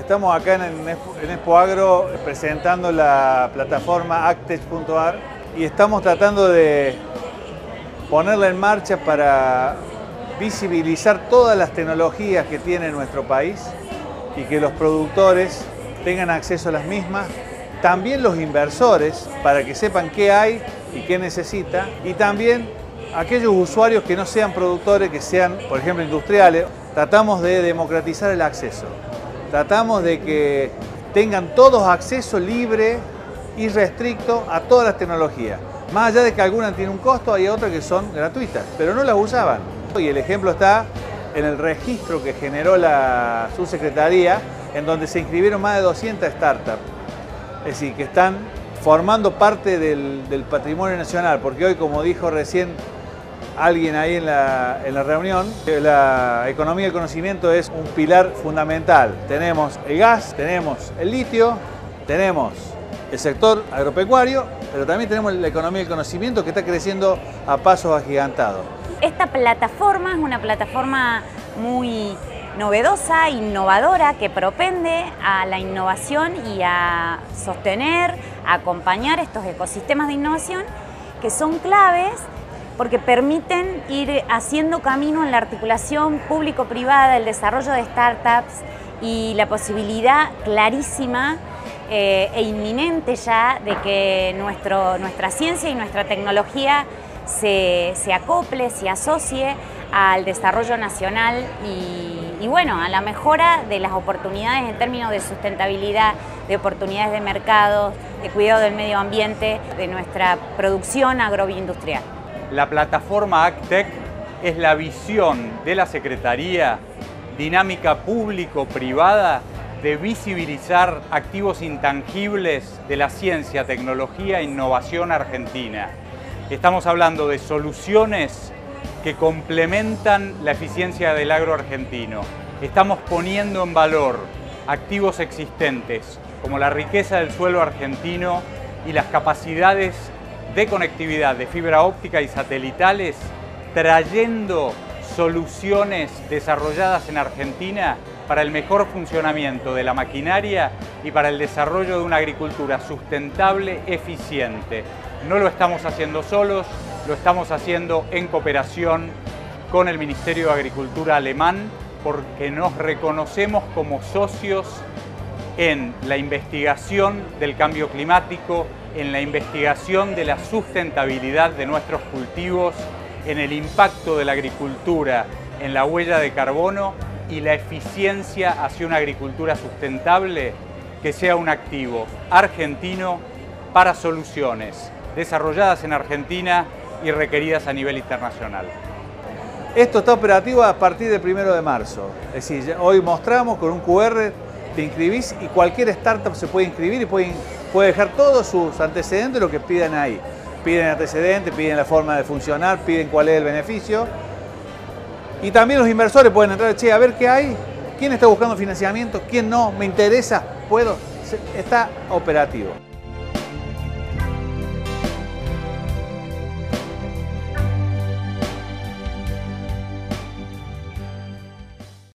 Estamos acá en Expo Agro presentando la plataforma Actech.ar y estamos tratando de ponerla en marcha para visibilizar todas las tecnologías que tiene nuestro país y que los productores tengan acceso a las mismas, también los inversores para que sepan qué hay y qué necesita, y también aquellos usuarios que no sean productores, que sean, por ejemplo, industriales. Tratamos de democratizar el acceso, tratamos de que tengan todos acceso libre y restricto a todas las tecnologías. Más allá de que algunas tienen un costo, hay otras que son gratuitas, pero no las usaban. Y el ejemplo está en el registro que generó la subsecretaría, en donde se inscribieron más de 200 startups. Es decir, que están formando parte del patrimonio nacional, porque hoy, como dijo recién alguien ahí en la reunión, la economía del conocimiento es un pilar fundamental. Tenemos el gas, tenemos el litio, tenemos el sector agropecuario, pero también tenemos la economía del conocimiento que está creciendo a pasos agigantados. Esta plataforma es una plataforma muy novedosa, innovadora, que propende a la innovación y a sostener, a acompañar estos ecosistemas de innovación que son claves porque permiten ir haciendo camino en la articulación público-privada, el desarrollo de startups y la posibilidad clarísima e inminente ya de que nuestra ciencia y nuestra tecnología se acople, se asocie al desarrollo nacional y bueno, a la mejora de las oportunidades en términos de sustentabilidad, de oportunidades de mercado, de cuidado del medio ambiente, de nuestra producción agroindustrial. La plataforma Actech es la visión de la Secretaría, dinámica público-privada, de visibilizar activos intangibles de la ciencia, tecnología e innovación argentina. Estamos hablando de soluciones que complementan la eficiencia del agro argentino. Estamos poniendo en valor activos existentes como la riqueza del suelo argentino y las capacidades de conectividad de fibra óptica y satelitales, trayendo soluciones desarrolladas en Argentina para el mejor funcionamiento de la maquinaria y para el desarrollo de una agricultura sustentable, eficiente. No lo estamos haciendo solos, lo estamos haciendo en cooperación con el Ministerio de Agricultura alemán, porque nos reconocemos como socios en la investigación del cambio climático, en la investigación de la sustentabilidad de nuestros cultivos, en el impacto de la agricultura en la huella de carbono y la eficiencia hacia una agricultura sustentable que sea un activo argentino para soluciones desarrolladas en Argentina y requeridas a nivel internacional. Esto está operativo a partir del 1 de marzo. Es decir, hoy mostramos con un QR, te inscribís y cualquier startup se puede inscribir y puede dejar todos sus antecedentes, lo que pidan ahí. Piden antecedentes, piden la forma de funcionar, piden cuál es el beneficio. Y también los inversores pueden entrar, che, a ver qué hay, quién está buscando financiamiento, quién no, me interesa, puedo. Está operativo.